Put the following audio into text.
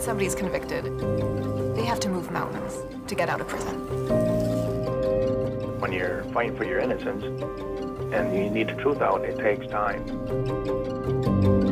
once somebody's convicted, they have to move mountains to get out of prison. When you're fighting for your innocence and you need the truth out, it takes time.